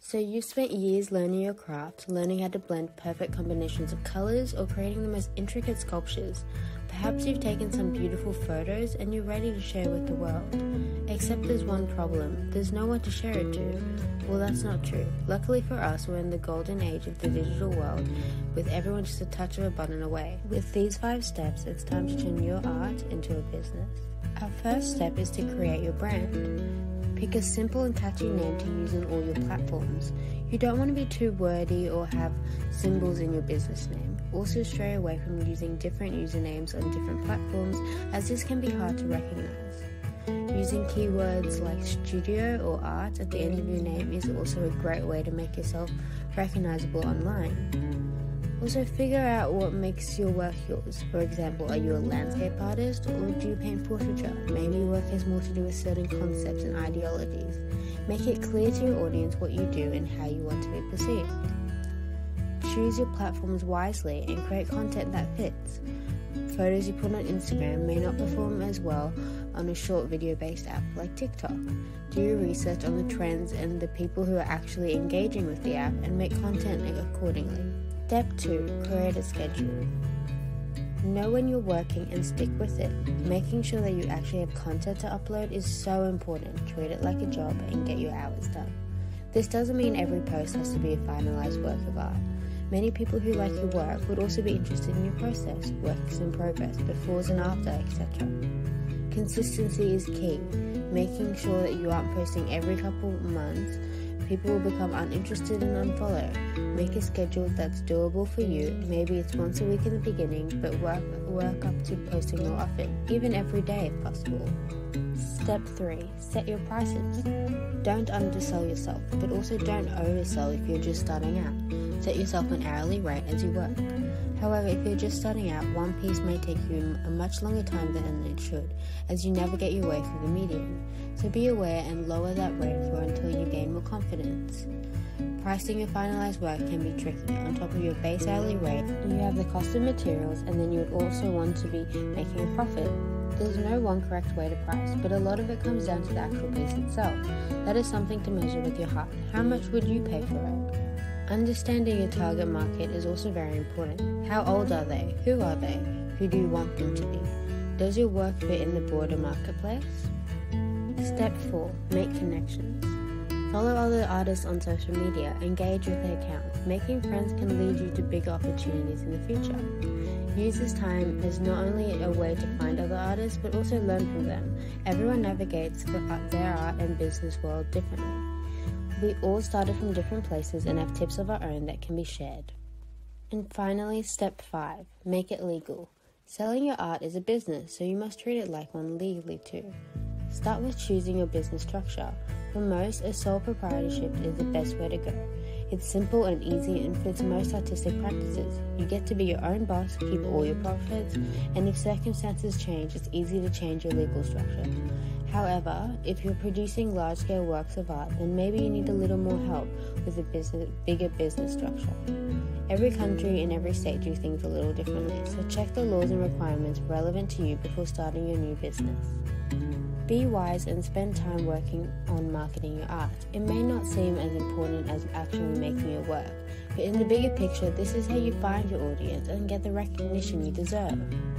So you've spent years learning your craft, learning how to blend perfect combinations of colours or creating the most intricate sculptures. Perhaps you've taken some beautiful photos and you're ready to share with the world. Except there's one problem, there's no one to share it to. Well, that's not true. Luckily for us, we're in the golden age of the digital world, with everyone just a touch of a button away. With these 5 steps, it's time to turn your art into a business. Our first step is to create your brand. Pick a simple and catchy name to use on all your platforms. You don't want to be too wordy or have symbols in your business name. Also stray away from using different usernames on different platforms, as this can be hard to recognize. Using keywords like studio or art at the end of your name is also a great way to make yourself recognizable online. Also, figure out what makes your work yours. For example, are you a landscape artist or do you paint portraiture? Maybe your work has more to do with certain concepts and ideologies. Make it clear to your audience what you do and how you want to be perceived. Choose your platforms wisely and create content that fits. Photos you put on Instagram may not perform as well on a short video-based app like TikTok. Do your research on the trends and the people who are actually engaging with the app and make content accordingly. Step 2. Create a schedule. Know when you're working and stick with it. Making sure that you actually have content to upload is so important. Treat it like a job and get your hours done. This doesn't mean every post has to be a finalized work of art. Many people who like your work would also be interested in your process, works in progress, befores and after, etc. Consistency is key. Making sure that you aren't posting every couple of months. People will become uninterested and unfollow. Make a schedule that's doable for you. Maybe it's once a week in the beginning, but work up to posting more often, even every day if possible. Step 3. Set your prices. Don't undersell yourself, but also don't oversell if you're just starting out. Set yourself an hourly rate as you work. However, if you're just starting out, one piece may take you a much longer time than it should, as you navigate your way through the medium. So be aware and lower that rate until you gain more confidence. Pricing your finalized work can be tricky. On top of your base hourly rate, you have the cost of materials, and then you would also want to be making a profit. There's no one correct way to price, but a lot of it comes down to the actual piece itself. That is something to measure with your heart. How much would you pay for it? Understanding your target market is also very important. How old are they? Who are they? Who do you want them to be? Does your work fit in the broader marketplace? Step 4. Make connections. Follow other artists on social media. Engage with their accounts. Making friends can lead you to bigger opportunities in the future. Use this time as not only a way to find other artists, but also learn from them. Everyone navigates their art and business world differently. We all started from different places and have tips of our own that can be shared. And finally, step 5. Make it legal. Selling your art is a business, so you must treat it like one legally too. Start with choosing your business structure. For most, a sole proprietorship is the best way to go. It's simple and easy and fits most artistic practices. You get to be your own boss, keep all your profits, and if circumstances change, it's easy to change your legal structure. However, if you're producing large-scale works of art, then maybe you need a little more help with a bigger business structure. Every country and every state do things a little differently, so check the laws and requirements relevant to you before starting your new business. Be wise and spend time working on marketing your art. It may not seem as important as actually making your work, but in the bigger picture, this is how you find your audience and get the recognition you deserve.